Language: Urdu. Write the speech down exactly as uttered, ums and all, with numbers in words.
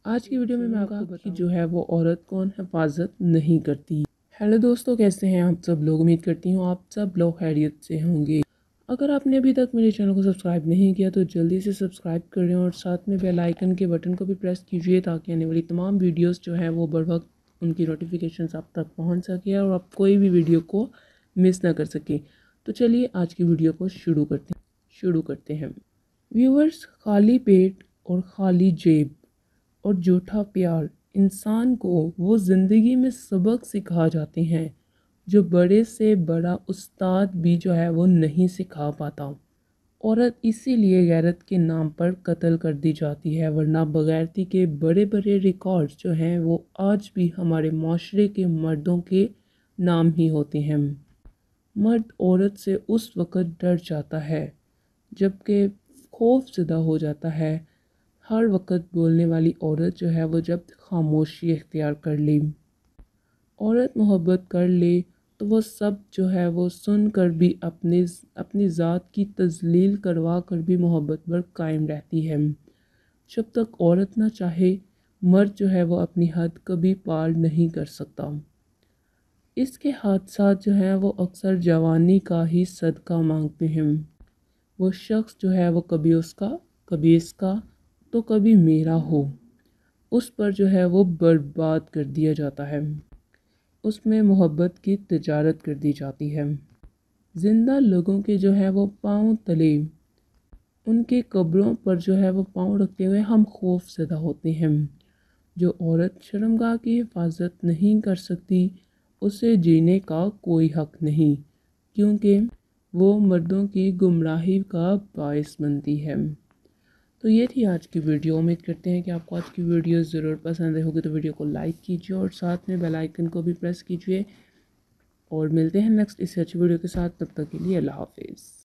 آج کی ویڈیو میں میں آپ کو بتاؤں کہ جو ہے وہ عورت کون حفاظت نہیں کرتی۔ ہیلو دوستو، کیسے ہیں آپ سب لوگ؟ امید کرتی ہوں آپ سب لوگ خیریت سے ہوں گے۔ اگر آپ نے ابھی تک میرے چینل کو سبسکرائب نہیں کیا تو جلدی سے سبسکرائب کر لیں اور ساتھ میں بیل آئیکن کے بٹن کو بھی پریس کیجیے تاکہ آنے والی تمام ویڈیوز جو ہیں وہ بر وقت ان کی نوٹیفیکیشنز آپ تک پہنچ سکے اور آپ کوئی بھی ویڈیو کو مس نہ کر سکیں۔ تو چلیے آج کی ویڈیو کو شروع کرتے ہیں شروع کرتے ہیں ویورز، خالی پیٹ اور خالی جیب اور جھوٹا پیار انسان کو وہ زندگی میں سبق سکھا جاتے ہیں جو بڑے سے بڑا استاد بھی جو ہے وہ نہیں سکھا پاتا۔ عورت اسی لیے غیرت کے نام پر قتل کر دی جاتی ہے، ورنہ بغیرتی کے بڑے بڑے ریکارڈز جو ہیں وہ آج بھی ہمارے معاشرے کے مردوں کے نام ہی ہوتے ہیں۔ مرد عورت سے اس وقت ڈر جاتا ہے جبکہ خوف زدہ ہو جاتا ہے ہر وقت بولنے والی عورت جو ہے وہ جب خاموشی اختیار کر لے۔ عورت محبت کر لے تو وہ سب جو ہے وہ سن کر بھی اپنے اپنی ذات کی تذلیل کروا کر بھی محبت پر قائم رہتی ہے۔ جب تک عورت نہ چاہے مرد جو ہے وہ اپنی حد کبھی پار نہیں کر سکتا۔ اس کے حادثات جو ہیں وہ اکثر جوانی کا ہی صدقہ مانگتے ہیں۔ وہ شخص جو ہے وہ کبھی اس کا کبھی اس کا تو کبھی میرا ہو، اس پر جو ہے وہ برباد کر دیا جاتا ہے۔ اس میں محبت کی تجارت کر دی جاتی ہے۔ زندہ لوگوں کے جو ہے وہ پاؤں تلے ان کے قبروں پر جو ہے وہ پاؤں رکھتے ہوئے ہم خوف زدہ ہوتے ہیں۔ جو عورت شرمگاہ کی حفاظت نہیں کر سکتی اسے جینے کا کوئی حق نہیں، کیونکہ وہ مردوں کی گمراہی کا باعث بنتی ہے۔ تو یہ تھی آج کی ویڈیو۔ امید کرتے ہیں کہ آپ کو آج کی ویڈیو ضرور پسند آئی ہوگی، تو ویڈیو کو لائک کیجیے اور ساتھ میں بیل آئیکن کو بھی پریس کیجیے اور ملتے ہیں نیکسٹ اس اچھی ویڈیو کے ساتھ۔ تب تک کے لیے اللہ حافظ۔